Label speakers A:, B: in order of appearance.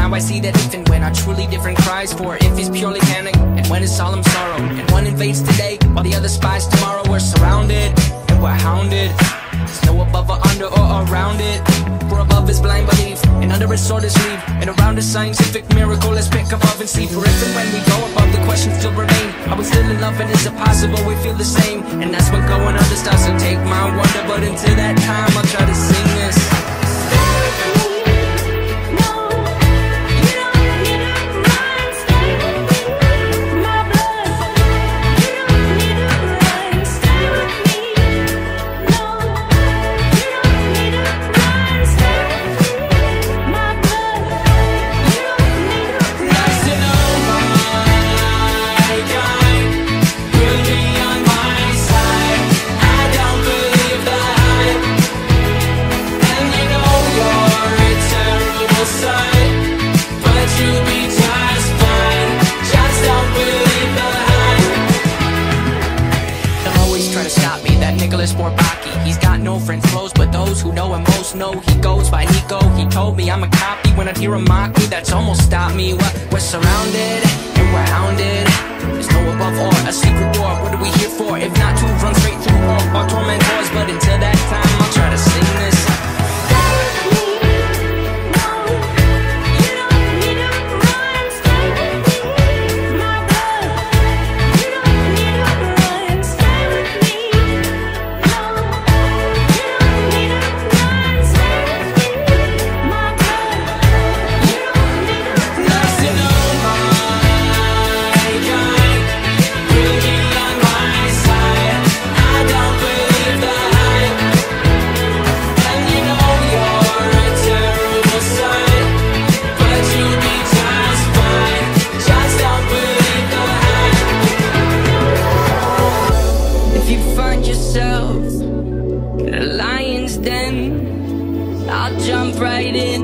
A: now I see that even when our truly different cries for if is purely panic, and when it's solemn sorrow, and one invades today while the other spies tomorrow. We're surrounded and we're hounded. There's no above or under or around it. For above is blind belief, and under is sword is sleeve, and around is scientific miracle. Let's pick above and see. For if and when we go above, the questions still remain. Are we still in love, and is it possible we feel the same? And that's when going under starts to take my wonder. But until that time, I'll try to sing this. He's got no friends close, but those who know him most know he goes by Nico. He told me I'm a copy. When I'd hear him mock me, that's almost stopped me. We're surrounded and we're hounded. There's no above or a secret war. What are we here for if not to run straight through our tormentors? But until that time, I'll try to sing this.
B: In a lion's den, I'll jump right in.